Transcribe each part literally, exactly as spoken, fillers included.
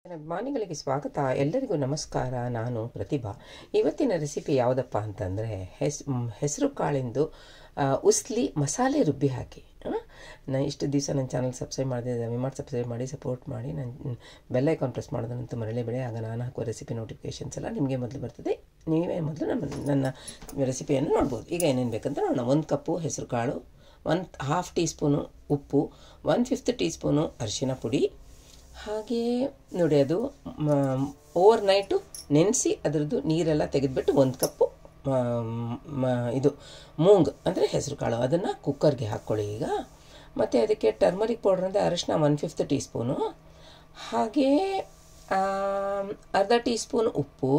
ನನ್ನ ಅಭಿಮಾನಿಗಳಿಗೆ ಸ್ವಾಗತ. ಎಲ್ಲರಿಗೂ ನಮಸ್ಕಾರ. ನಾನು ಪ್ರತಿಭಾ. ಇವತ್ತಿನ ರೆಸಿಪಿ ಯಾವುದಪ್ಪ ಅಂತಂದರೆ ಹೆಸ್ ಹೆಸರು ಕಾಳಿಂದು ಉಸ್ಲಿ ಮಸಾಲೆ ರುಬ್ಬಿ ಹಾಕಿ. ನಾನು ಇಷ್ಟು ದಿವಸ ನನ್ನ ಚಾನಲ್ ಸಬ್ಸ್ಕ್ರೈಬ್ ಮಾಡಿದೆ, ದಯಮಾಡಿ ಸಬ್ಸ್ಕ್ರೈಬ್ ಮಾಡಿ, ಸಪೋರ್ಟ್ ಮಾಡಿ. ನನ್ನ ಬೆಲ್ ಐಕಾನ್ ಪ್ರೆಸ್ ಮಾಡೋದಂತೂ ಮರಲೇಬೇಡಿ. ಆಗ ನಾನು ಹಾಕುವ ರೆಸಿಪಿ ನೋಟಿಫಿಕೇಷನ್ಸ್ ಎಲ್ಲ ನಿಮಗೆ ಮೊದಲು ಬರ್ತದೆ. ನೀವೇ ಮೊದಲು ನಮ್ಮ ನನ್ನ ರೆಸಿಪಿಯನ್ನು ನೋಡ್ಬೋದು. ಈಗ ಏನೇನು ಬೇಕಂತ ನೋಡೋಣ. ಒಂದು ಕಪ್ಪು ಹೆಸರು ಕಾಳು, ಒಂದು ಹಾಫ್ ಟೀ ಸ್ಪೂನು ಉಪ್ಪು, ಒನ್ ಫಿಫ್ತ್ ಟೀ ಸ್ಪೂನು ಅರಿಶಿನ ಪುಡಿ, ಹಾಗೆಯೇ ನೋಡಿ ಅದು ಓವರ್ ನೈಟು ನೆನೆಸಿ ಅದರದ್ದು ನೀರೆಲ್ಲ ತೆಗೆದುಬಿಟ್ಟು ಒಂದು ಕಪ್ಪು ಇದು ಮೂಂಗ್ ಅಂದರೆ ಹೆಸರು ಕಾಳು ಅದನ್ನು ಕುಕ್ಕರ್ಗೆ ಹಾಕ್ಕೊಳ್ಳಿ ಈಗ. ಮತ್ತು ಅದಕ್ಕೆ ಟರ್ಮರಿಕ್ ಪೌಡ್ರ್ ಅಂದರೆ ಅರಿಶಿನ ಒನ್ ಫಿಫ್ತ್ ಟೀ ಸ್ಪೂನು, ಹಾಗೆಯೇ ಅರ್ಧ ಟೀ ಸ್ಪೂನ್ ಉಪ್ಪು.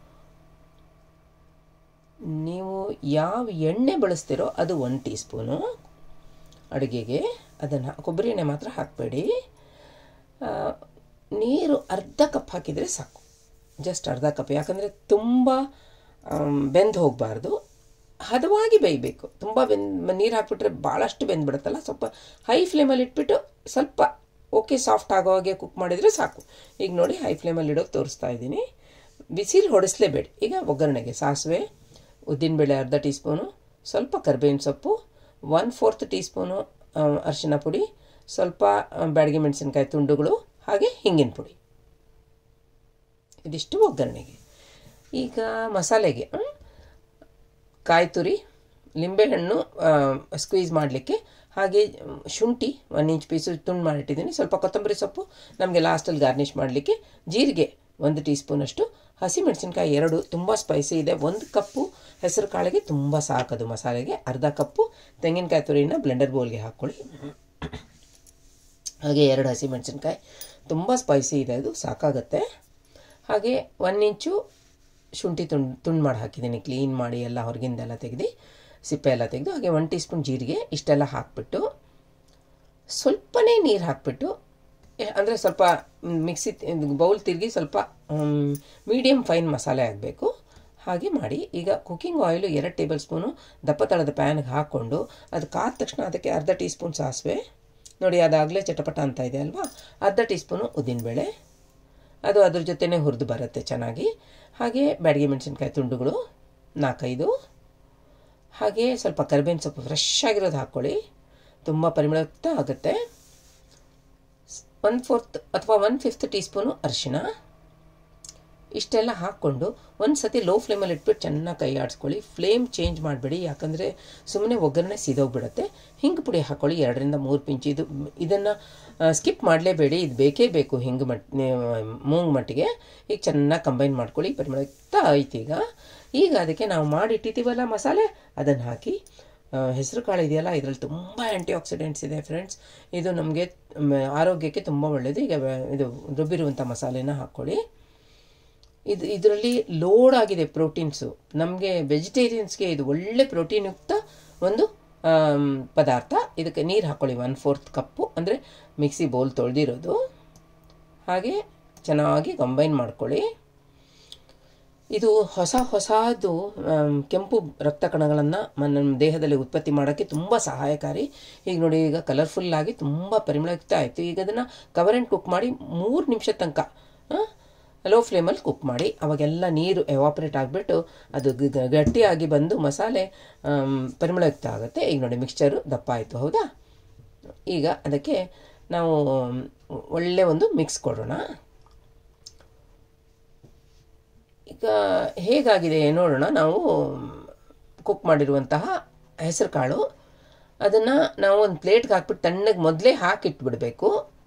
ನೀವು ಯಾವ ಎಣ್ಣೆ ಬಳಸ್ತೀರೋ ಅದು ಒನ್ ಟೀ ಸ್ಪೂನು ಅಡುಗೆಗೆ. ಅದನ್ನು ಕೊಬ್ಬರಿ ಎಣ್ಣೆ ಮಾತ್ರ ಹಾಕಬೇಡಿ. ನೀರು ಅರ್ಧ ಕಪ್ ಹಾಕಿದರೆ ಸಾಕು, ಜಸ್ಟ್ ಅರ್ಧ ಕಪ್. ಯಾಕಂದರೆ ತುಂಬ ಬೆಂದು ಹೋಗಬಾರ್ದು, ಹದವಾಗಿ ಬೇಯಬೇಕು. ತುಂಬ ಬೆಂದು ನೀರು ಹಾಕಿಬಿಟ್ರೆ ಭಾಳಷ್ಟು ಬೆಂದುಬಿಡುತ್ತಲ್ಲ. ಸ್ವಲ್ಪ ಹೈ ಫ್ಲೇಮಲ್ಲಿ ಇಟ್ಬಿಟ್ಟು ಸ್ವಲ್ಪ ಓಕೆ ಸಾಫ್ಟ್ ಆಗೋ ಹಾಗೆ ಕುಕ್ ಮಾಡಿದರೆ ಸಾಕು. ಈಗ ನೋಡಿ ಹೈ ಫ್ಲೇಮಲ್ಲಿ ಇಡೋಕೆ ತೋರಿಸ್ತಾ ಇದ್ದೀನಿ. ಬಿಸಿಲು ಹೊಡಿಸ್ಲೇಬೇಡಿ. ಈಗ ಒಗ್ಗರಣೆಗೆ ಸಾಸಿವೆ, ಉದ್ದಿನಬೇಳೆ ಅರ್ಧ ಟೀ ಸ್ಪೂನು, ಸ್ವಲ್ಪ ಕರಿಬೇವಿನ ಸೊಪ್ಪು, ಒನ್ ಫೋರ್ತ್ ಟೀ ಸ್ಪೂನು ಅರಿಶಿನ ಪುಡಿ, ಸ್ವಲ್ಪ ಬ್ಯಾಡಗಿ ಮೆಣಸಿನ್ಕಾಯಿ ತುಂಡುಗಳು, ಹಾಗೆ ಹಿಂಗಿನ ಪುಡಿ. ಇದಿಷ್ಟು ಒಗ್ಗರಣೆಗೆ. ಈಗ ಮಸಾಲೆಗೆ ಕಾಯಿ ತುರಿ, ಲಿಂಬೆಹಣ್ಣು ಸ್ಕ್ವೀಸ್ ಮಾಡಲಿಕ್ಕೆ, ಹಾಗೆ ಶುಂಠಿ ಒನ್ ಇಂಚ್ ಪೀಸು ತುಂಡು ಮಾಡಿಟ್ಟಿದ್ದೀನಿ, ಸ್ವಲ್ಪ ಕೊತ್ತಂಬರಿ ಸೊಪ್ಪು ನಮಗೆ ಲಾಸ್ಟಲ್ಲಿ ಗಾರ್ನಿಷ್ ಮಾಡಲಿಕ್ಕೆ, ಜೀರಿಗೆ ಒಂದು ಟೀ ಸ್ಪೂನಷ್ಟು, ಹಸಿಮೆಣಸಿನ್ಕಾಯಿ ಎರಡು, ತುಂಬ ಸ್ಪೈಸಿ ಇದೆ. ಒಂದು ಕಪ್ಪು ಹೆಸರು ಕಾಳಿಗೆ ತುಂಬ ಸಾಕದು ಮಸಾಲೆಗೆ. ಅರ್ಧ ಕಪ್ಪು ತೆಂಗಿನಕಾಯಿ ತುರಿನ ಬ್ಲೆಂಡರ್ ಬೌಲ್ಗೆ ಹಾಕ್ಕೊಳ್ಳಿ. ಹಾಗೆ ಎರಡು ಹಸಿಮೆಣಸಿನ್ಕಾಯಿ, ತುಂಬ ಸ್ಪೈಸಿ ಇದೆ, ಅದು ಸಾಕಾಗತ್ತೆ. ಹಾಗೆ ಒನ್ ಇಂಚು ಶುಂಠಿ ತುಂಡು ತುಂಡು ಮಾಡಿ ಹಾಕಿದ್ದೀನಿ, ಕ್ಲೀನ್ ಮಾಡಿ ಎಲ್ಲ ಹೊರಗಿಂದೆಲ್ಲ ತೆಗೆದು ಸಿಪ್ಪೆ ಎಲ್ಲ ತೆಗೆದು. ಹಾಗೆ ಒನ್ ಟೀ ಸ್ಪೂನ್ ಜೀರಿಗೆ, ಇಷ್ಟೆಲ್ಲ ಹಾಕಿಬಿಟ್ಟು ಸ್ವಲ್ಪನೇ ನೀರು ಹಾಕಿಬಿಟ್ಟು, ಅಂದರೆ ಸ್ವಲ್ಪ ಮಿಕ್ಸಿ ಬೌಲ್ ತಿರುಗಿ ಸ್ವಲ್ಪ ಮೀಡಿಯಮ್ ಫೈನ್ ಮಸಾಲೆ ಆಗಬೇಕು, ಹಾಗೆ ಮಾಡಿ. ಈಗ ಕುಕ್ಕಿಂಗ್ ಆಯಿಲು ಎರಡು ಟೇಬಲ್ ಸ್ಪೂನು ದಪ್ಪ ತಳದ ಪ್ಯಾನ್ಗೆ ಹಾಕ್ಕೊಂಡು ಅದು ಕಾದ ತಕ್ಷಣ ಅದಕ್ಕೆ ಅರ್ಧ ಟೀ ಸ್ಪೂನ್ ಸಾಸಿವೆ, ನೋಡಿ ಅದಾಗಲೇ ಚಟಪಟ ಅಂತ ಇದೆ ಅಲ್ವಾ, ಅರ್ಧ ಟೀ ಸ್ಪೂನು ಉದ್ದಿನಬೇಳೆ, ಅದು ಅದ್ರ ಜೊತೆನೇ ಹುರಿದು ಬರುತ್ತೆ ಚೆನ್ನಾಗಿ. ಹಾಗೆ ಬ್ಯಾಡಗಿ ಮೆಣಸಿನ್ಕಾಯಿ ತುಂಡುಗಳು ನಾಲ್ಕೈದು, ಹಾಗೆ ಸ್ವಲ್ಪ ಕರಿಬೇವಿನ ಸೊಪ್ಪು ಫ್ರೆಶ್ ಆಗಿರೋದು ಹಾಕ್ಕೊಳ್ಳಿ, ತುಂಬ ಪರಿಮಳಯುಕ್ತ ಆಗುತ್ತೆ. ಒನ್ ಫೋರ್ತ್ ಅಥವಾ ಒನ್ ಫಿಫ್ತ್ ಟೀ ಸ್ಪೂನು ಅರಿಶಿನ. ಇಷ್ಟೆಲ್ಲ ಹಾಕ್ಕೊಂಡು ಒಂದು ಸತಿ ಲೋ ಫ್ಲೇಮಲ್ಲಿ ಇಟ್ಬಿಟ್ಟು ಚೆನ್ನಾಗಿ ಕೈ ಆಡಿಸ್ಕೊಳ್ಳಿ. ಫ್ಲೇಮ್ ಚೇಂಜ್ ಮಾಡಬೇಡಿ, ಯಾಕಂದರೆ ಸುಮ್ಮನೆ ಒಗ್ಗರಣೆ ಸಿದೋಗ್ಬಿಡುತ್ತೆ. ಹಿಂಗೆ ಪುಡಿ ಹಾಕ್ಕೊಳ್ಳಿ ಎರಡರಿಂದ ಮೂರು ಪಿಂಚ್. ಇದು ಇದನ್ನು ಸ್ಕಿಪ್ ಮಾಡಲೇಬೇಡಿ, ಇದು ಬೇಕೇ ಬೇಕು ಹಿಂಗೆ ಮಟ್ ಮೂಂಗ್ ಮಟ್ಟಿಗೆ. ಈಗ ಚೆನ್ನಾಗಿ ಕಂಬೈನ್ ಮಾಡ್ಕೊಳ್ಳಿ, ಪರಿಮಳಯುಕ್ತ ಆಯ್ತು ಈಗ. ಈಗ ಅದಕ್ಕೆ ನಾವು ಮಾಡಿಟ್ಟಿದ್ದೀವಲ್ಲ ಮಸಾಲೆ, ಅದನ್ನು ಹಾಕಿ. ಹೆಸರು ಕಾಳು ಇದೆಯಲ್ಲ, ಇದರಲ್ಲಿ ತುಂಬ ಆ್ಯಂಟಿ ಆಕ್ಸಿಡೆಂಟ್ಸ್ ಇದೆ ಫ್ರೆಂಡ್ಸ್, ಇದು ನಮಗೆ ಆರೋಗ್ಯಕ್ಕೆ ತುಂಬ ಒಳ್ಳೆಯದು. ಈಗ ಇದು ರುಬ್ಬಿರುವಂಥ ಮಸಾಲೆನ ಹಾಕ್ಕೊಳ್ಳಿ. ಇದು ಇದರಲ್ಲಿ ಲೋಡ್ ಆಗಿದೆ ಪ್ರೋಟೀನ್ಸು. ನಮಗೆ ವೆಜಿಟೇರಿಯನ್ಸ್ಗೆ ಇದು ಒಳ್ಳೆ ಪ್ರೋಟೀನ್ಯುಕ್ತ ಒಂದು ಪದಾರ್ಥ. ಇದಕ್ಕೆ ನೀರು ಹಾಕ್ಕೊಳ್ಳಿ ಒನ್ ಫೋರ್ತ್ ಕಪ್ಪು, ಅಂದರೆ ಮಿಕ್ಸಿ ಬೌಲ್ ತೊಳೆದಿರೋದು. ಹಾಗೆ ಚೆನ್ನಾಗಿ ಕಂಬೈನ್ ಮಾಡ್ಕೊಳ್ಳಿ. ಇದು ಹೊಸ ಹೊಸದು ಕೆಂಪು ರಕ್ತ ಕಣಗಳನ್ನು ನಮ್ಮ ದೇಹದಲ್ಲಿ ಉತ್ಪತ್ತಿ ಮಾಡೋಕ್ಕೆ ತುಂಬ ಸಹಾಯಕಾರಿ. ಈಗ ನೋಡಿ, ಈಗ ಕಲರ್ಫುಲ್ಲಾಗಿ ತುಂಬ ಪರಿಮಳಯುಕ್ತ ಆಯಿತು. ಈಗ ಅದನ್ನು ಕವರ್ ಆ್ಯಂಡ್ ಕುಕ್ ಮಾಡಿ ಮೂರು ನಿಮಿಷ ತನಕ ಲೋ ಫ್ಲೇಮಲ್ಲಿ ಕುಕ್ ಮಾಡಿ. ಅವಾಗೆಲ್ಲ ನೀರು ಎವಾಪ್ರೇಟ್ ಆಗಿಬಿಟ್ಟು ಅದು ಗಟ್ಟಿಯಾಗಿ ಬಂದು ಮಸಾಲೆ ಪರಿಮಳಯುಕ್ತ ಆಗುತ್ತೆ. ಈಗ ನೋಡಿ ಮಿಕ್ಸ್ಚರು ದಪ್ಪ ಆಯಿತು, ಹೌದಾ? ಈಗ ಅದಕ್ಕೆ ನಾವು ಒಳ್ಳೆ ಒಂದು ಮಿಕ್ಸ್ ಕೊಡೋಣ. ಈಗ ಹೇಗಾಗಿದೆ ನೋಡೋಣ. ನಾವು ಕುಕ್ ಮಾಡಿರುವಂತಹ ಹೆಸರು ಕಾಳು ಅದನ್ನು ನಾವು ಒಂದು ಪ್ಲೇಟ್ಗೆ ಹಾಕ್ಬಿಟ್ಟು ತಣ್ಣಗೆ ಮೊದಲೇ ಹಾಕಿಟ್ಬಿಡಬೇಕು.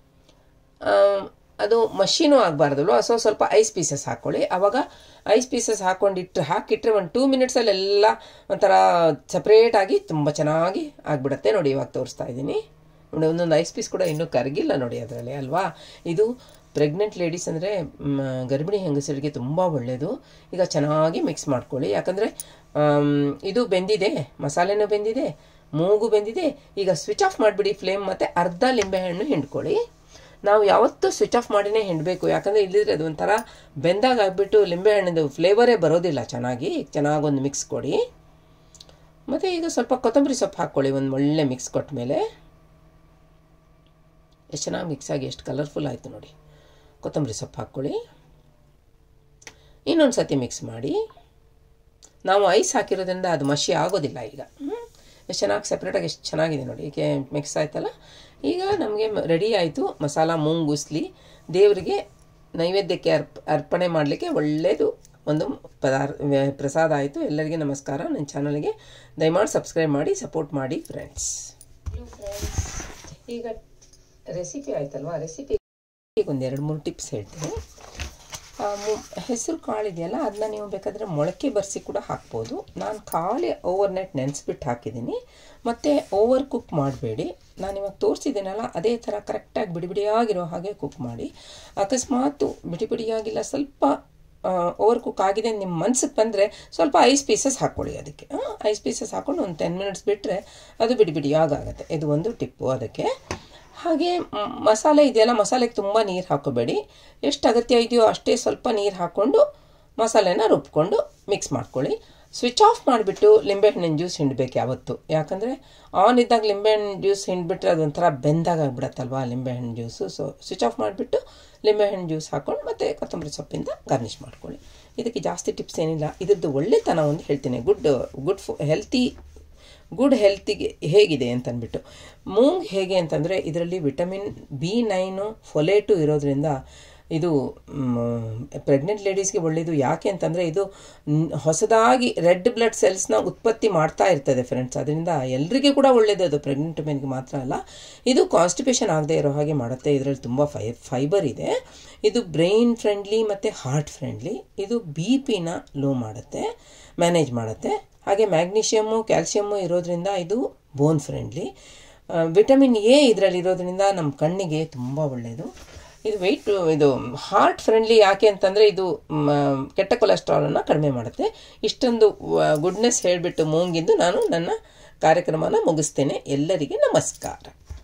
ಅದು ಮಷೀನೂ ಆಗಬಾರ್ದಲ್ವ, ಸೊ ಸ್ವಲ್ಪ ಐಸ್ ಪೀಸಸ್ ಹಾಕ್ಕೊಳ್ಳಿ. ಆವಾಗ ಐಸ್ ಪೀಸಸ್ ಹಾಕ್ಕೊಂಡಿಟ್ಟು ಹಾಕಿಟ್ರೆ ಒಂದು ಟೂ ಮಿನಿಟ್ಸಲ್ಲೆಲ್ಲ ಒಂಥರ ಸಪ್ರೇಟಾಗಿ ತುಂಬ ಚೆನ್ನಾಗಿ ಆಗಿಬಿಡುತ್ತೆ. ನೋಡಿ ಇವಾಗ ತೋರಿಸ್ತಾ ಇದ್ದೀನಿ ನೋಡಿ, ಒಂದೊಂದು ಐಸ್ ಪೀಸ್ ಕೂಡ ಇನ್ನೂ ಕರಗಿಲ್ಲ ನೋಡಿ ಅದರಲ್ಲಿ ಅಲ್ವಾ. ಇದು ಪ್ರೆಗ್ನೆಂಟ್ ಲೇಡೀಸ್ ಅಂದರೆ ಗರ್ಭಿಣಿ ಹೆಂಗಸರಿಗೆ ತುಂಬ ಒಳ್ಳೆಯದು. ಈಗ ಚೆನ್ನಾಗಿ ಮಿಕ್ಸ್ ಮಾಡ್ಕೊಳ್ಳಿ, ಯಾಕಂದರೆ ಇದು ಬೆಂದಿದೆ, ಮಸಾಲೆನೂ ಬೆಂದಿದೆ, ಮೂಗು ಬೆಂದಿದೆ. ಈಗ ಸ್ವಿಚ್ ಆಫ್ ಮಾಡಿಬಿಡಿ ಫ್ಲೇಮ್, ಮತ್ತು ಅರ್ಧ ಲಿಂಬೆಹಣ್ಣು ಹಿಂಡ್ಕೊಳ್ಳಿ. ನಾವು ಯಾವತ್ತೂ ಸ್ವಿಚ್ ಆಫ್ ಮಾಡಿನೇ ಹಿಂಡಬೇಕು, ಯಾಕಂದರೆ ಇಲ್ಲಿದ್ರೆ ಅದು ಒಂಥರ ಬೆಂದಾಗ ಆಗಿಬಿಟ್ಟು ಲಿಂಬೆಹಣ್ಣಿಂದು ಫ್ಲೇವರೇ ಬರೋದಿಲ್ಲ ಚೆನ್ನಾಗಿ. ಚೆನ್ನಾಗೊಂದು ಮಿಕ್ಸ್ ಕೊಡಿ. ಮತ್ತು ಈಗ ಸ್ವಲ್ಪ ಕೊತ್ತಂಬರಿ ಸೊಪ್ಪು ಹಾಕ್ಕೊಳ್ಳಿ ಒಂದು ಒಳ್ಳೆ ಮಿಕ್ಸ್ ಕೊಟ್ಟ ಮೇಲೆ. ಎಷ್ಟು ಚೆನ್ನಾಗಿ ಮಿಕ್ಸ್ ಆಗಿ ಎಷ್ಟು ಕಲರ್ಫುಲ್ ಆಯಿತು ನೋಡಿ. ಕೊತ್ತಂಬರಿ ಸೊಪ್ಪು ಹಾಕ್ಕೊಳ್ಳಿ. ಇನ್ನೊಂದು ಸತಿ ಮಿಕ್ಸ್ ಮಾಡಿ. ನಾವು ಐಸ್ ಹಾಕಿರೋದ್ರಿಂದ ಅದು ಮಷಿ ಆಗೋದಿಲ್ಲ. ಈಗ ಎಷ್ಟು ಚೆನ್ನಾಗಿ ಸಪ್ರೇಟಾಗಿ ಎಷ್ಟು ಚೆನ್ನಾಗಿದೆ ನೋಡಿ. ಈಗ ಮಿಕ್ಸ್ ಆಯ್ತಲ್ಲ. ಈಗ ನಮಗೆ ರೆಡಿ ಆಯಿತು ಮಸಾಲ ಮೂಂಗ್ ಉಸ್ಲಿ. ದೇವರಿಗೆ ನೈವೇದ್ಯಕ್ಕೆ ಅರ್ಪ ಅರ್ಪಣೆ ಮಾಡಲಿಕ್ಕೆ ಒಳ್ಳೆಯದು ಒಂದು ಪದಾರ್ಥ ಪ್ರಸಾದ ಆಯಿತು. ಎಲ್ಲರಿಗೆ ನಮಸ್ಕಾರ. ನನ್ನ ಚಾನಲ್ಗೆ ದಯಮಾಡಿ ಸಬ್ಸ್ಕ್ರೈಬ್ ಮಾಡಿ, ಸಪೋರ್ಟ್ ಮಾಡಿ ಫ್ರೆಂಡ್ಸ್. ಫ್ರೆಂಡ್ಸ್ ಈಗ ರೆಸಿಪಿ ಆಯ್ತಲ್ವಾ, ರೆಸಿಪಿ ಈಗ ಒಂದು ಎರಡು ಮೂರು ಟಿಪ್ಸ್ ಹೇಳ್ತೀನಿ. ಹೆಸರು ಕಾಳು ಇದೆಯಲ್ಲ, ಅದನ್ನ ನೀವು ಬೇಕಾದರೆ ಮೊಳಕೆ ಬರೆಸಿ ಕೂಡ ಹಾಕ್ಬೋದು. ನಾನು ಖಾಲಿ ಓವರ್ ನೈಟ್ ನೆನೆಸ್ಬಿಟ್ಟು ಹಾಕಿದ್ದೀನಿ. ಮತ್ತು ಓವರ್ ಕುಕ್ ಮಾಡಬೇಡಿ. ನಾನು ಇವಾಗ ತೋರಿಸಿದ್ದೀನಲ್ಲ ಅದೇ ಥರ ಕರೆಕ್ಟಾಗಿ ಬಿಡಿ ಬಿಡಿಯಾಗಿರೋ ಹಾಗೆ ಕುಕ್ ಮಾಡಿ. ಅಕಸ್ಮಾತು ಬಿಡಿ ಬಿಡಿಯಾಗಿಲ್ಲ, ಸ್ವಲ್ಪ ಓವರ್ ಕುಕ್ ಆಗಿದೆ ನಿಮ್ಮ ಮನ್ಸಿಗೆ ಬಂದರೆ ಸ್ವಲ್ಪ ಐಸ್ ಪೀಸಸ್ ಹಾಕ್ಕೊಳ್ಳಿ. ಅದಕ್ಕೆ ಐಸ್ ಪೀಸಸ್ ಹಾಕ್ಕೊಂಡು ಒಂದು ಟೆನ್ ಮಿನಿಟ್ಸ್ ಬಿಟ್ಟರೆ ಅದು ಬಿಡಿ ಬಿಡಿಯಾಗುತ್ತೆ. ಇದು ಒಂದು ಟಿಪ್ಪು ಅದಕ್ಕೆ. ಹಾಗೆ ಮಸಾಲೆ ಇದೆಯಲ್ಲ, ಮಸಾಲೆಗೆ ತುಂಬ ನೀರು ಹಾಕೋಬೇಡಿ. ಎಷ್ಟು ಅಗತ್ಯ ಇದೆಯೋ ಅಷ್ಟೇ ಸ್ವಲ್ಪ ನೀರು ಹಾಕ್ಕೊಂಡು ಮಸಾಲೆನ ರುಬ್ಕೊಂಡು ಮಿಕ್ಸ್ ಮಾಡ್ಕೊಳ್ಳಿ. ಸ್ವಿಚ್ ಆಫ್ ಮಾಡಿಬಿಟ್ಟು ಲಿಂಬೆಹಣ್ಣಿನ ಜ್ಯೂಸ್ ಹಿಂಡಬೇಕು ಯಾವತ್ತು. ಯಾಕಂದರೆ ಆನ್ ಇದ್ದಾಗ ಲಿಂಬೆಹಣ್ಣು ಜ್ಯೂಸ್ ಹಿಂಡ್ಬಿಟ್ರೆ ಅದೊಂಥರ ಬೆಂದಾಗ ಆಗಿಬಿಡತ್ತಲ್ವ ಲಿಂಬೆಹಣ್ಣು ಜ್ಯೂಸು. ಸೊ ಸ್ವಿಚ್ ಆಫ್ ಮಾಡಿಬಿಟ್ಟು ಲಿಂಬೆಹಣ್ಣು ಜ್ಯೂಸ್ ಹಾಕ್ಕೊಂಡು ಮತ್ತು ಕೊತ್ತಂಬರಿ ಸೊಪ್ಪಿಂದ ಗಾರ್ನಿಷ್ ಮಾಡ್ಕೊಳ್ಳಿ. ಇದಕ್ಕೆ ಜಾಸ್ತಿ ಟಿಪ್ಸ್ ಏನಿಲ್ಲ. ಇದ್ರದ್ದು ಒಳ್ಳೆತನ ಒಂದು ಹೇಳ್ತೀನಿ. ಗುಡ್ ಗುಡ್ ಫು ಹೆಲ್ತಿ ಗುಡ್ ಹೆಲ್ತಿಗೆ ಹೇಗಿದೆ ಅಂತಂದ್ಬಿಟ್ಟು. ಮೂಂಗ್ ಹೇಗೆ ಅಂತಂದರೆ ಇದರಲ್ಲಿ ವಿಟಮಿನ್ ಬಿ ನೈನು ಫೊಲೇಟು ಇರೋದ್ರಿಂದ ಇದು ಪ್ರೆಗ್ನೆಂಟ್ ಲೇಡೀಸ್ಗೆ ಒಳ್ಳೆಯದು. ಯಾಕೆ ಅಂತಂದರೆ ಇದು ಹೊಸದಾಗಿ ರೆಡ್ ಬ್ಲಡ್ ಸೆಲ್ಸ್ನ ಉತ್ಪತ್ತಿ ಮಾಡ್ತಾ ಇರ್ತದೆ ಫ್ರೆಂಡ್ಸ್. ಅದರಿಂದ ಎಲ್ರಿಗೂ ಕೂಡ ಒಳ್ಳೆಯದು. ಅದು ಪ್ರೆಗ್ನೆಂಟ್ ವುಮೆನ್ಗೆ ಮಾತ್ರ ಅಲ್ಲ, ಇದು ಕಾನ್ಸ್ಟಿಪೇಷನ್ ಆಗದೆ ಇರೋ ಹಾಗೆ ಮಾಡುತ್ತೆ. ಇದರಲ್ಲಿ ತುಂಬ ಫೈ ಫೈಬರ್ ಇದೆ. ಇದು ಬ್ರೈನ್ ಫ್ರೆಂಡ್ಲಿ ಮತ್ತು ಹಾರ್ಟ್ ಫ್ರೆಂಡ್ಲಿ. ಇದು ಬಿ ಪಿನ ಲೋ ಮಾಡುತ್ತೆ, ಮ್ಯಾನೇಜ್ ಮಾಡುತ್ತೆ. ಹಾಗೆ ಮ್ಯಾಗ್ನೀಷಿಯಮ್ಮು ಕ್ಯಾಲ್ಸಿಯಮ್ಮು ಇರೋದ್ರಿಂದ ಇದು ಬೋನ್ ಫ್ರೆಂಡ್ಲಿ. ವಿಟಮಿನ್ ಎ ಇದರಲ್ಲಿ ಇರೋದ್ರಿಂದ ನಮ್ಮ ಕಣ್ಣಿಗೆ ತುಂಬ ಒಳ್ಳೆಯದು. ಇದು ವೆಯ್ಟ್ ಇದು ಹಾರ್ಟ್ ಫ್ರೆಂಡ್ಲಿ. ಯಾಕೆ ಅಂತಂದರೆ ಇದು ಕೆಟ್ಟ ಕೊಲೆಸ್ಟ್ರಾಲನ್ನು ಕಡಿಮೆ ಮಾಡುತ್ತೆ. ಇಷ್ಟೊಂದು ಗುಡ್ನೆಸ್ ಹೇಳಿಬಿಟ್ಟು ಮೂಂಗಿಂದು ನಾನು ನನ್ನ ಕಾರ್ಯಕ್ರಮನ ಮುಗಿಸ್ತೇನೆ. ಎಲ್ಲರಿಗೆ ನಮಸ್ಕಾರ.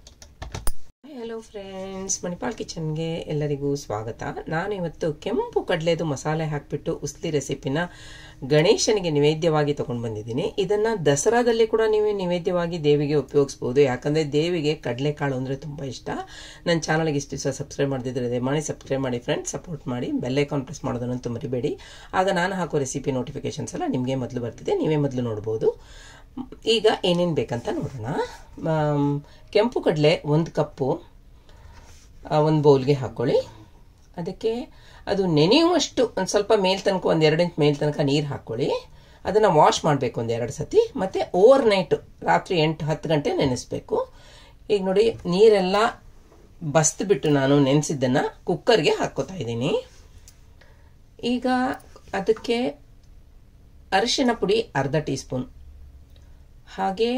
ಹಲೋ ಫ್ರೆಂಡ್ಸ್, ಮಣಿಪಾಲ್ ಕಿಚನ್ಗೆ ಎಲ್ಲರಿಗೂ ಸ್ವಾಗತ. ನಾನು ಇವತ್ತು ಕೆಂಪು ಕಡಲೆದು ಮಸಾಲೆ ಹಾಕಿಬಿಟ್ಟು ಉಸ್ಲಿ ರೆಸಿಪಿನ ಗಣೇಶನಿಗೆ ನೈವೇದ್ಯವಾಗಿ ತೊಗೊಂಡು ಬಂದಿದ್ದೀನಿ. ಇದನ್ನು ದಸರಾದಲ್ಲಿ ಕೂಡ ನೀವು ನೈವೇದ್ಯವಾಗಿ ದೇವಿಗೆ ಉಪಯೋಗಿಸ್ಬೋದು. ಯಾಕಂದರೆ ದೇವಿಗೆ ಕಡಲೆಕಾಳು ಅಂದರೆ ತುಂಬ ಇಷ್ಟ. ನನ್ನ ಚಾನಲ್ಗೆ ಇಷ್ಟು ದಿವಸ ಸಬ್ಸ್ಕ್ರೈಬ್ ಮಾಡದಿದ್ದರೆ ದಯಮಾಡಿ ಸಬ್ಸ್ಕ್ರೈಬ್ ಮಾಡಿ ಫ್ರೆಂಡ್ಸ್, ಸಪೋರ್ಟ್ ಮಾಡಿ. ಬೆಲ್ ಐಕಾನ್ ಪ್ರೆಸ್ ಮಾಡೋದನ್ನಂತೂ ಮರಿಬೇಡಿ. ಆಗ ನಾನು ಹಾಕೋ ರೆಸಿಪಿ ನೋಟಿಫಿಕೇಶನ್ಸ್ ಎಲ್ಲ ನಿಮಗೆ ಮೊದಲು ಬರ್ತಿದೆ, ನೀವೇ ಮೊದಲು ನೋಡ್ಬೋದು. ಈಗ ಏನೇನು ಬೇಕಂತ ನೋಡೋಣ. ಕೆಂಪು ಕಡಲೆ ಒಂದು ಕಪ್ಪು ಒಂದು ಬೌಲ್ಗೆ ಹಾಕ್ಕೊಳ್ಳಿ. ಅದಕ್ಕೆ ಅದು ನೆನೆಯುವಷ್ಟು ಒಂದು ಸ್ವಲ್ಪ ಮೇಲ್ ತನಕ ಒಂದು ಎರಡು ಇಂಚ್ ಮೇಲ್ ತನಕ ನೀರು ಹಾಕ್ಕೊಳ್ಳಿ. ಅದನ್ನು ವಾಶ್ ಮಾಡಬೇಕು ಒಂದು ಎರಡು ಸತಿ. ಮತ್ತು ಓವರ್ ನೈಟು ರಾತ್ರಿ ಎಂಟು ಹತ್ತು ಗಂಟೆ ನೆನೆಸ್ಬೇಕು. ಈಗ ನೋಡಿ ನೀರೆಲ್ಲ ಬಸ್ದುಬಿಟ್ಟು ನಾನು ನೆನೆಸಿದ್ದನ್ನು ಕುಕ್ಕರ್ಗೆ ಹಾಕ್ಕೋತಾ ಇದ್ದೀನಿ. ಈಗ ಅದಕ್ಕೆ ಅರಿಶಿನ ಪುಡಿ ಅರ್ಧ ಟೀ ಸ್ಪೂನ್, ಹಾಗೆ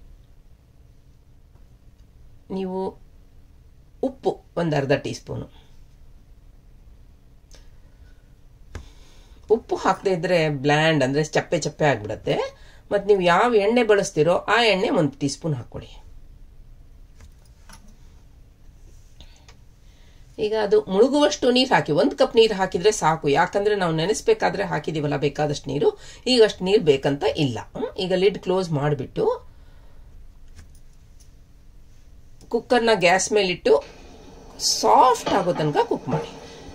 ನೀವು ಉಪ್ಪು ಒಂದು ಅರ್ಧ ಟೀ ಸ್ಪೂನು. ಉಪ್ಪು ಹಾಕದೇ ಇದ್ದರೆ ಬ್ಲ್ಯಾಂಡ್ ಅಂದರೆ ಚಪ್ಪೆ ಚಪ್ಪೆ ಆಗಿಬಿಡುತ್ತೆ. ಮತ್ತು ನೀವು ಯಾವ ಎಣ್ಣೆ ಬಳಸ್ತೀರೋ ಆ ಎಣ್ಣೆ ಒಂದು ಟೀ ಸ್ಪೂನ್ ಹಾಕ್ಕೊಳ್ಳಿ. ಈಗ ಅದು ಮುಳುಗುವಷ್ಟು ನೀರು ಹಾಕಿ. ಒಂದು ಕಪ್ ನೀರು ಹಾಕಿದರೆ ಸಾಕು. ಯಾಕಂದರೆ ನಾವು ನೆನೆಸ್ಬೇಕಾದ್ರೆ ಹಾಕಿದ್ದೀವಲ್ಲ ಬೇಕಾದಷ್ಟು ನೀರು, ಈಗ ಅಷ್ಟು ನೀರು ಬೇಕಂತ ಇಲ್ಲ. ಈಗ ಲಿಡ್ ಕ್ಲೋಸ್ ಮಾಡಿಬಿಟ್ಟು ಕುಕ್ಕರ್ನ ಗ್ಯಾಸ್ ಮೇಲಿಟ್ಟು ಸಾಫ್ಟ್ ಆಗೋ ತನಕ ಕುಕ್ ಮಾಡಿ.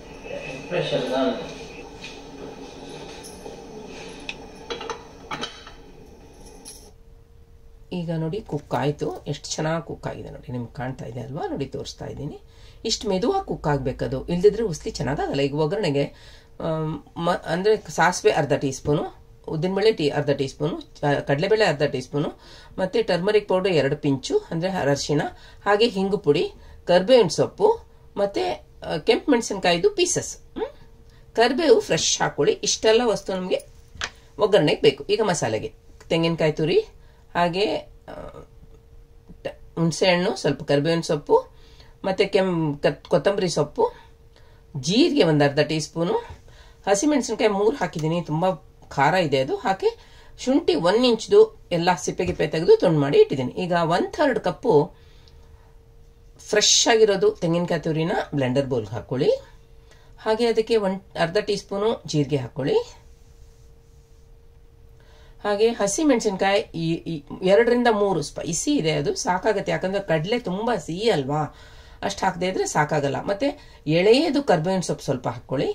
ಈಗ ನೋಡಿ ಕುಕ್ ಆಯಿತು. ಎಷ್ಟು ಚೆನ್ನಾಗಿ ಕುಕ್ ಆಗಿದೆ ನೋಡಿ, ನಿಮ್ಗೆ ಕಾಣ್ತಾ ಇದೆ ಅಲ್ವಾ? ನೋಡಿ ತೋರಿಸ್ತಾ ಇದ್ದೀನಿ. ಇಷ್ಟು ಮೆದುವಾಗಿ ಕುಕ್ ಆಗಬೇಕದು, ಇಲ್ಲದಿದ್ರೆ ಉಸ್ಲಿ ಚೆನ್ನಾಗಾಗಲ್ಲ. ಈಗ ಒಗ್ಗರಣೆಗೆ ಮ ಅಂದರೆ ಸಾಸಿವೆ ಅರ್ಧ ಟೀ ಸ್ಪೂನು, ಉದ್ದಿನಬೇಳೆ ಟೀ ಅರ್ಧ ಟೀ ಸ್ಪೂನು, ಕಡಲೆಬೇಳೆ ಅರ್ಧ ಟೀ ಸ್ಪೂನು, ಮತ್ತು ಟರ್ಮರಿಕ್ ಪೌಡರ್ ಎರಡು ಪಿಂಚು ಅಂದರೆ ಅರಶಿನ, ಹಾಗೆ ಹಿಂಗು ಪುಡಿ, ಕರಿಬೇವಿನ ಸೊಪ್ಪು, ಮತ್ತು ಕೆಂಪು ಮೆಣಸಿನ್ಕಾಯಿದು ಪೀಸಸ್. ಕರಿಬೇವು ಫ್ರೆಶ್ ಹಾಕ್ಕೊಳ್ಳಿ. ಇಷ್ಟೆಲ್ಲ ವಸ್ತು ನಮಗೆ ಒಗ್ಗರಣೆಗೆ ಬೇಕು. ಈಗ ಮಸಾಲೆಗೆ ತೆಂಗಿನಕಾಯಿ ತುರಿ, ಹಾಗೆ ಹುಣಸೆಹಣ್ಣು, ಸ್ವಲ್ಪ ಕರಿಬೇವಿನ ಸೊಪ್ಪು, ಮತ್ತು ಕೆಂ ಕೊತ್ತಂಬರಿ ಸೊಪ್ಪು, ಜೀರಿಗೆ ಒಂದು ಅರ್ಧ ಟೀ ಸ್ಪೂನು, ಹಸಿಮೆಣಸಿನ್ಕಾಯಿ ಮೂರು ಹಾಕಿದ್ದೀನಿ, ತುಂಬ ಖಾರ ಇದೆ ಅದು. ಹಾಕಿ ಶುಂಠಿ ಒಂದು ಇಂಚ್ದು ಎಲ್ಲ ಸಿಪ್ಪೆಗಿಪ್ಪೆ ತೆಗೆದು ತುಂಡು ಮಾಡಿ ಇಟ್ಟಿದ್ದೀನಿ. ಈಗ ಒನ್ ಥರ್ಡ್ ಕಪ್ಪು ಫ್ರೆಶ್ ಆಗಿರೋದು ತೆಂಗಿನಕಾಯಿ ತುರಿನ ಬ್ಲೆಂಡರ್ ಬೌಲ್ಗೆ ಹಾಕ್ಕೊಳ್ಳಿ. ಹಾಗೆ ಅದಕ್ಕೆ ಒಂದು ಅರ್ಧ ಟೀ ಸ್ಪೂನು ಜೀರಿಗೆ ಹಾಕ್ಕೊಳ್ಳಿ. ಹಾಗೆ ಹಸಿ ಮೆಣಸಿನ್ಕಾಯಿ ಎರಡರಿಂದ ಮೂರು ಸ್ಪೈಸಿ ಇದೆ, ಅದು ಸಾಕಾಗತ್ತೆ. ಯಾಕಂದರೆ ಕಡಲೆ ತುಂಬ ಸಿಹಿ ಅಲ್ವಾ, ಅಷ್ಟು ಹಾಕದೇ ಇದ್ರೆ ಸಾಕಾಗಲ್ಲ. ಮತ್ತೆ ಎಳೆಯದು ಕರ್ಬೇವಿನ ಸೊಪ್ಪು ಸ್ವಲ್ಪ ಹಾಕ್ಕೊಳ್ಳಿ.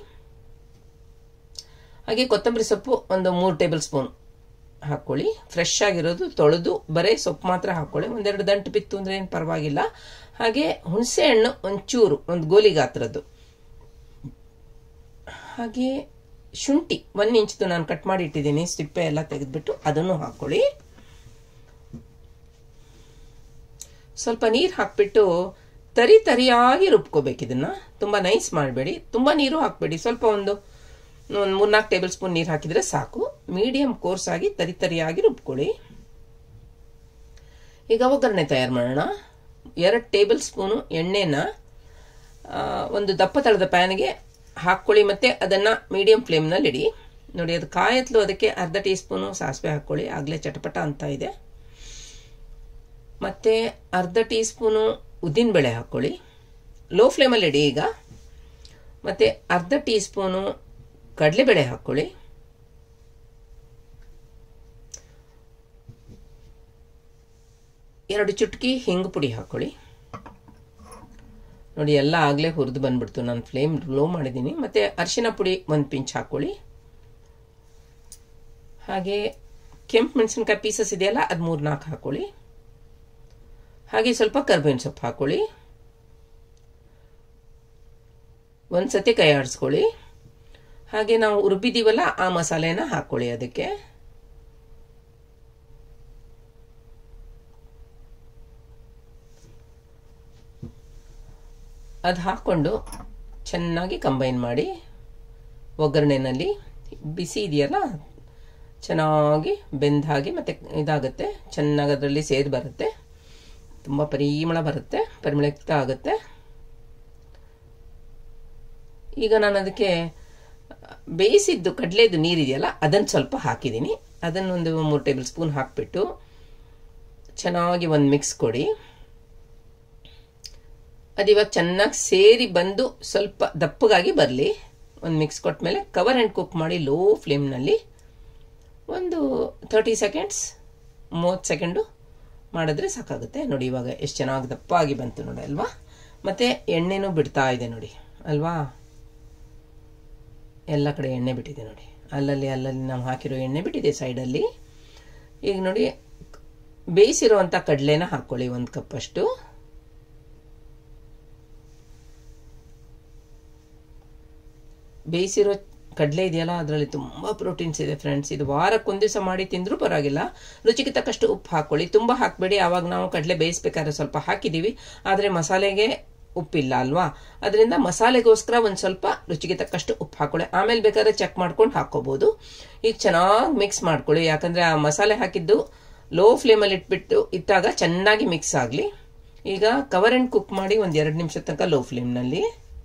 ಹಾಗೆ ಕೊತ್ತಂಬರಿ ಸೊಪ್ಪು ಒಂದು ಮೂರು ಟೇಬಲ್ ಸ್ಪೂನ್ ಹಾಕ್ಕೊಳ್ಳಿ. ಫ್ರೆಶ್ ಆಗಿರೋದು ತೊಳೆದು ಬರೀ ಸೊಪ್ಪು ಮಾತ್ರ ಹಾಕ್ಕೊಳ್ಳಿ. ಒಂದೆರಡು ದಂಟು ಬಿತ್ತು ಅಂದ್ರೆ ಏನು ಪರವಾಗಿಲ್ಲ. ಹಾಗೆ ಹುಣಸೆ ಹಣ್ಣು ಒಂಚೂರು, ಒಂದು ಗೋಲಿ ಗಾತ್ರದ್ದು. ಹಾಗೆ ಶುಂಠಿ ಒಂದು ಇಂಚ್ದು ನಾನು ಕಟ್ ಮಾಡಿ ಇಟ್ಟಿದ್ದೀನಿ, ಸಿಪ್ಪೆ ಎಲ್ಲ ತೆಗೆದ್ಬಿಟ್ಟು ಅದನ್ನು ಹಾಕ್ಕೊಳ್ಳಿ. ಸ್ವಲ್ಪ ನೀರು ಹಾಕ್ಬಿಟ್ಟು ತರಿ ತರಿಯಾಗಿ ರುಬ್ಕೋಬೇಕು. ಇದನ್ನ ತುಂಬಾ ನೈಸ್ ಮಾಡಬೇಡಿ, ತುಂಬಾ ನೀರು ಹಾಕ್ಬೇಡಿ. ಸ್ವಲ್ಪ ಒಂದು ಒಂದು ಮೂರ್ನಾಲ್ಕು ಟೇಬಲ್ ಸ್ಪೂನ್ ನೀರು ಹಾಕಿದ್ರೆ ಸಾಕು. ಮೀಡಿಯಂ ಕೋರ್ಸ್ ಆಗಿ ತರಿ ತರಿಯಾಗಿ ರುಬ್ಕೊಳ್ಳಿ. ಈಗ ಒಗ್ಗರಣೆ ತಯಾರು ಮಾಡೋಣ. ಎರಡು ಟೇಬಲ್ ಸ್ಪೂನು ಎಣ್ಣೆನ ಒಂದು ದಪ್ಪ ತಳದ ಪ್ಯಾನ್ಗೆ ಹಾಕ್ಕೊಳ್ಳಿ. ಮತ್ತೆ ಅದನ್ನ ಮೀಡಿಯಂ ಫ್ಲೇಮ್ನಲ್ಲಿ ಇಡಿ. ನೋಡಿ ಅದು ಕಾಯತ್ಲು, ಅದಕ್ಕೆ ಅರ್ಧ ಟೀ ಸ್ಪೂನು ಸಾಸಿವೆ ಹಾಕ್ಕೊಳ್ಳಿ. ಆಗ್ಲೇ ಚಟಪಟ ಅಂತ ಇದೆ. ಮತ್ತೆ ಅರ್ಧ ಟೀ ಸ್ಪೂನು ಉದ್ದಿನಬೇಳೆ ಹಾಕ್ಕೊಳ್ಳಿ. ಲೋ ಫ್ಲೇಮಲ್ಲಿ ಇಡಿ ಈಗ. ಮತ್ತೆ ಅರ್ಧ ಟೀ ಸ್ಪೂನು ಕಡಲೆಬೇಳೆ ಹಾಕ್ಕೊಳ್ಳಿ. ಎರಡು ಚುಟ್ಕಿ ಹಿಂಗು ಪುಡಿ ಹಾಕ್ಕೊಳ್ಳಿ. ನೋಡಿ ಎಲ್ಲ ಆಗ್ಲೇ ಹುರಿದು ಬಂದ್ಬಿಡ್ತು. ನಾನು ಫ್ಲೇಮ್ ಲೋ ಮಾಡಿದ್ದೀನಿ. ಮತ್ತೆ ಅರಿಶಿನ ಪುಡಿ ಒಂದು ಪಿಂಚ್ ಹಾಕ್ಕೊಳ್ಳಿ. ಹಾಗೆ ಕೆಂಪು ಮೆಣಸಿನಕಾಯಿ ಪೀಸಸ್ ಇದೆಯಲ್ಲ, ಅದು ಮೂರು ನಾಲ್ಕು ಹಾಕ್ಕೊಳ್ಳಿ. ಹಾಗೆ ಸ್ವಲ್ಪ ಕರ್ಬೇವಿನ ಸೊಪ್ಪು ಹಾಕ್ಕೊಳ್ಳಿ. ಒಂದ್ಸತಿ ಕೈ ಆಡಿಸ್ಕೊಳ್ಳಿ. ಹಾಗೆ ನಾವು ರುಬ್ಬಿದೀವಲ್ಲ ಆ ಮಸಾಲೆನ ಹಾಕ್ಕೊಳ್ಳಿ ಅದಕ್ಕೆ. ಅದು ಹಾಕ್ಕೊಂಡು ಚೆನ್ನಾಗಿ ಕಂಬೈನ್ ಮಾಡಿ ಒಗ್ಗರಣೆನಲ್ಲಿ ಬಿಸಿ ಇದೆಯಲ್ಲ ಚೆನ್ನಾಗಿ ಬೆಂದ ಹಾಗೆ ಮತ್ತೆ ಇದಾಗುತ್ತೆ. ಚೆನ್ನಾಗಿ ಅದರಲ್ಲಿ ಸೇರಿ ಬರುತ್ತೆ. ತುಂಬ ಪರಿಮಳ ಬರುತ್ತೆ, ಪರಿಮಳಯುಕ್ತ ಆಗುತ್ತೆ. ಈಗ ನಾನು ಅದಕ್ಕೆ ಬೇಯಿಸಿದ್ದು ಕಡಲೆದು ನೀರಿದೆಯಲ್ಲ ಅದನ್ನು ಸ್ವಲ್ಪ ಹಾಕಿದ್ದೀನಿ. ಅದನ್ನೊಂದು ಮೂರು ಟೇಬಲ್ ಸ್ಪೂನ್ ಹಾಕಿಬಿಟ್ಟು ಚೆನ್ನಾಗಿ ಒಂದು ಮಿಕ್ಸ್ ಕೊಡಿ. ಅದು ಇವಾಗ ಚೆನ್ನಾಗಿ ಸೇರಿ ಬಂದು ಸ್ವಲ್ಪ ದಪ್ಪಗಾಗಿ ಬರಲಿ. ಒಂದು ಮಿಕ್ಸ್ ಕೊಟ್ಟ ಮೇಲೆ ಕವರ್ ಆ್ಯಂಡ್ ಕುಕ್ ಮಾಡಿ ಲೋ ಫ್ಲೇಮ್ನಲ್ಲಿ ಒಂದು ತರ್ಟಿ ಸೆಕೆಂಡ್ಸ್ ಮೂವತ್ತು ಸೆಕೆಂಡು ಮಾಡಿದ್ರೆ ಸಾಕಾಗುತ್ತೆ. ನೋಡಿ ಇವಾಗ ಎಷ್ಟು ಚೆನ್ನಾಗಿ ದಪ್ಪ ಆಗಿ ಬಂತು ನೋಡಿ ಅಲ್ವಾ. ಮತ್ತೆ ಎಣ್ಣೆನೂ ಬಿಡ್ತಾ ಇದೆ ನೋಡಿ ಅಲ್ವಾ. ಎಲ್ಲ ಕಡೆ ಎಣ್ಣೆ ಬಿಟ್ಟಿದೆ ನೋಡಿ. ಅಲ್ಲಲ್ಲಿ ಅಲ್ಲಲ್ಲಿ ನಾವು ಹಾಕಿರೋ ಎಣ್ಣೆ ಬಿಟ್ಟಿದೆ ಸೈಡಲ್ಲಿ. ಈಗ ನೋಡಿ ಬೇಯಿಸಿರುವಂಥ ಕಡಲೆನ ಹಾಕ್ಕೊಳ್ಳಿ ಒಂದು ಕಪ್ ಅಷ್ಟು. ಬೇಯಿಸಿರೋ ಕಡಲೆ ಇದೆಯಲ್ಲ ಅದರಲ್ಲಿ ತುಂಬ ಪ್ರೋಟೀನ್ಸ್ ಇದೆ ಫ್ರೆಂಡ್ಸ್. ಇದು ವಾರಕ್ಕೊಂದು ದಿವಸ ಮಾಡಿ ತಿಂದರೂ ಪರವಾಗಿಲ್ಲ. ರುಚಿಗೆ ತಕ್ಕಷ್ಟು ಉಪ್ಪು ಹಾಕ್ಕೊಳ್ಳಿ. ತುಂಬ ಹಾಕಬೇಡಿ. ಆವಾಗ ನಾವು ಕಡಲೆ ಬೇಯಿಸ್ಬೇಕಾದ್ರೆ ಸ್ವಲ್ಪ ಹಾಕಿದ್ದೀವಿ, ಆದರೆ ಮಸಾಲೆಗೆ ಉಪ್ಪಿಲ್ಲ ಅಲ್ವಾ. ಅದರಿಂದ ಮಸಾಲೆಗೋಸ್ಕರ ಒಂದು ಸ್ವಲ್ಪ ರುಚಿಗೆ ತಕ್ಕಷ್ಟು ಉಪ್ಪು ಹಾಕೊಳ್ಳಿ. ಆಮೇಲೆ ಬೇಕಾದ್ರೆ ಚೆಕ್ ಮಾಡ್ಕೊಂಡು ಹಾಕೋಬಹುದು. ಈಗ ಚೆನ್ನಾಗಿ ಮಿಕ್ಸ್ ಮಾಡ್ಕೊಳ್ಳಿ. ಯಾಕಂದ್ರೆ ಆ ಮಸಾಲೆ ಹಾಕಿದ್ದು ಲೋ ಫ್ಲೇಮಲ್ಲಿ ಇಟ್ಬಿಟ್ಟು ಇಟ್ಟಾಗ ಚೆನ್ನಾಗಿ ಮಿಕ್ಸ್ ಆಗಲಿ. ಈಗ ಕವರ್ ಆ್ಯಂಡ್ ಕುಕ್ ಮಾಡಿ ಒಂದು ಎರಡು ನಿಮಿಷ ತನಕ ಲೋ ಫ್ಲೇಮ್ನಲ್ಲಿ.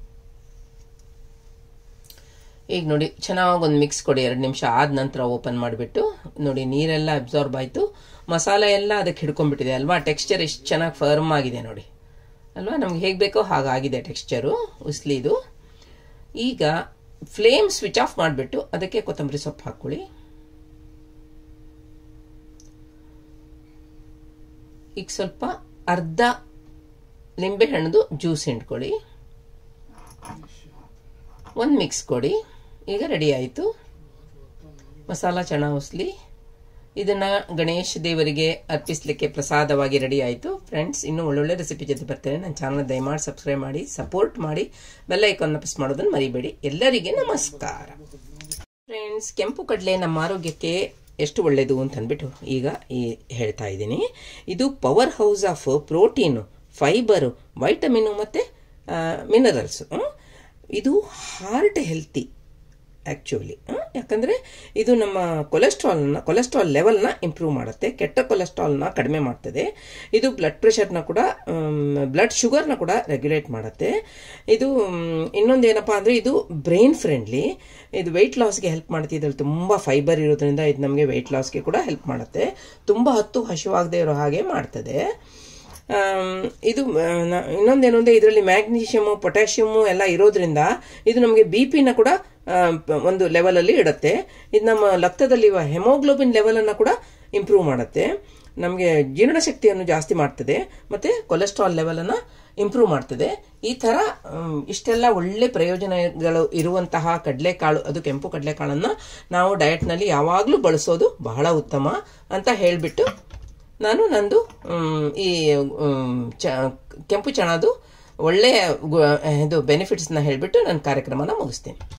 ಈಗ ನೋಡಿ ಚೆನ್ನಾಗಿ ಒಂದು ಮಿಕ್ಸ್ ಕೊಡಿ. ಎರಡು ನಿಮಿಷ ಆದ ನಂತರ ಓಪನ್ ಮಾಡಿಬಿಟ್ಟು ನೋಡಿ ನೀರೆಲ್ಲ ಅಬ್ಸಾರ್ಬ್ ಆಯಿತು, ಮಸಾಲೆ ಎಲ್ಲ ಅದಕ್ಕೆ ಹಿಡ್ಕೊಂಡ್ಬಿಟ್ಟಿದೆ ಅಲ್ವಾ. ಟೆಕ್ಸ್ಚರ್ ಎಷ್ಟು ಚೆನ್ನಾಗಿ ಫರ್ಮ್ ಆಗಿದೆ ನೋಡಿ ಅಲ್ವಾ. ನಮ್ಗೆ ಹೇಗೆ ಬೇಕೋ ಹಾಗಾಗಿದೆ ಟೆಕ್ಸ್ಚರು ಉಸ್ಲಿದು. ಈಗ ಫ್ಲೇಮ್ ಸ್ವಿಚ್ ಆಫ್ ಮಾಡಿಬಿಟ್ಟು ಅದಕ್ಕೆ ಕೊತ್ತಂಬರಿ ಸೊಪ್ಪು ಹಾಕ್ಕೊಳ್ಳಿ. ಈಗ ಸ್ವಲ್ಪ ಅರ್ಧ ಲಿಂಬೆ ಹಣ್ಣದು ಜ್ಯೂಸ್ ಹಿಂಡ್ಕೊಳ್ಳಿ. ಒಂದು ಮಿಕ್ಸ್ ಕೊಡಿ. ಈಗ ರೆಡಿ ಆಯಿತು ಮಸಾಲ ಚಣ ಉಸ್ಲಿ. ಇದನ್ನ ಗಣೇಶ ದೇವರಿಗೆ ಅರ್ಪಿಸಲಿಕ್ಕೆ ಪ್ರಸಾದವಾಗಿ ರೆಡಿ ಆಯಿತು ಫ್ರೆಂಡ್ಸ್. ಇನ್ನೂ ಒಳ್ಳೊಳ್ಳೆ ರೆಸಿಪಿ ಜೊತೆ ಬರ್ತೇನೆ. ನನ್ನ ಚಾನಲ್ ದಯಮಾಡಿ ಸಬ್ಸ್ಕ್ರೈಬ್ ಮಾಡಿ, ಸಪೋರ್ಟ್ ಮಾಡಿ, ಬೆಲ್ ಐಕಾನ್ ಪ್ರೆಸ್ ಮಾಡೋದನ್ನು ಮರಿಬೇಡಿ. ಎಲ್ಲರಿಗೆ ನಮಸ್ಕಾರ ಫ್ರೆಂಡ್ಸ್. ಕೆಂಪು ಕಡಲೆ ನಮ್ಮ ಆರೋಗ್ಯಕ್ಕೆ ಎಷ್ಟು ಒಳ್ಳೆಯದು ಅಂತ ಅಂದ್ಬಿಟ್ಟು ಈಗ ಈ ಹೇಳ್ತಾ ಇದ್ದೀನಿ. ಇದು powerhouse of protein, fibre, vitamin ಮತ್ತು ಮಿನರಲ್ಸು. ಇದು ಹಾರ್ಟ್ ಹೆಲ್ತಿ ಆ್ಯಕ್ಚುಲಿ. ಯಾಕಂದರೆ ಇದು ನಮ್ಮ ಕೊಲೆಸ್ಟ್ರಾಲ್ನ ಕೊಲೆಸ್ಟ್ರಾಲ್ ಲೆವೆಲ್ನ ಇಂಪ್ರೂವ್ ಮಾಡುತ್ತೆ, ಕೆಟ್ಟ ಕೊಲೆಸ್ಟ್ರಾಲ್ನ ಕಡಿಮೆ ಮಾಡ್ತದೆ. ಇದು ಬ್ಲಡ್ ಪ್ರೆಷರ್ನ ಕೂಡ, ಬ್ಲಡ್ ಶುಗರ್ನ ಕೂಡ ರೆಗ್ಯುಲೇಟ್ ಮಾಡುತ್ತೆ. ಇದು ಇನ್ನೊಂದು ಏನಪ್ಪ ಅಂದರೆ ಇದು ಬ್ರೈನ್ ಫ್ರೆಂಡ್ಲಿ. ಇದು ವೆಯ್ಟ್ ಲಾಸ್ಗೆ ಹೆಲ್ಪ್ ಮಾಡುತ್ತೆ. ಇದರಲ್ಲಿ ತುಂಬ ಫೈಬರ್ ಇರೋದ್ರಿಂದ ಇದು ನಮಗೆ ವೆಯ್ಟ್ ಲಾಸ್ಗೆ ಕೂಡ ಹೆಲ್ಪ್ ಮಾಡುತ್ತೆ. ತುಂಬ ಹೊತ್ತು ಹಸಿವಾಗದೇ ಇರೋ ಹಾಗೆ ಮಾಡ್ತದೆ. ಇದು ಇನ್ನೊಂದೇನು ಅಂದರೆ ಇದರಲ್ಲಿ ಮ್ಯಾಗ್ನೀಷಿಯಮು, ಪೊಟ್ಯಾಷಿಯಮು ಎಲ್ಲ ಇರೋದ್ರಿಂದ ಇದು ನಮಗೆ ಬಿ ಪಿನ ಕೂಡ ಒಂದು ಲೆವೆಲಲ್ಲಿ ಇಡುತ್ತೆ. ಇದು ನಮ್ಮ ರಕ್ತದಲ್ಲಿರುವ ಹೆಮೋಗ್ಲೋಬಿನ್ ಲೆವೆಲನ್ನು ಕೂಡ ಇಂಪ್ರೂವ್ ಮಾಡುತ್ತೆ. ನಮಗೆ ಜೀರ್ಣಶಕ್ತಿಯನ್ನು ಜಾಸ್ತಿ ಮಾಡ್ತದೆ ಮತ್ತು ಕೊಲೆಸ್ಟ್ರಾಲ್ ಲೆವೆಲನ್ನು ಇಂಪ್ರೂವ್ ಮಾಡ್ತದೆ. ಈ ಥರ ಇಷ್ಟೆಲ್ಲ ಒಳ್ಳೆ ಪ್ರಯೋಜನಗಳು ಇರುವಂತಹ ಕಡಲೆಕಾಳು, ಅದು ಕೆಂಪು ಕಡಲೆಕಾಳನ್ನು ನಾವು ಡಯಟ್ನಲ್ಲಿ ಯಾವಾಗಲೂ ಬಳಸೋದು ಬಹಳ ಉತ್ತಮ ಅಂತ ಹೇಳಿಬಿಟ್ಟು ನಾನು ನಂದು ಈ ಚ ಕೆಂಪು ಚಣದು ಒಳ್ಳೆಯ ಇದು ಬೆನಿಫಿಟ್ಸ್ನ ಹೇಳಿಬಿಟ್ಟು ನನ್ನ ಕಾರ್ಯಕ್ರಮನ ಮುಗಿಸ್ತೀನಿ.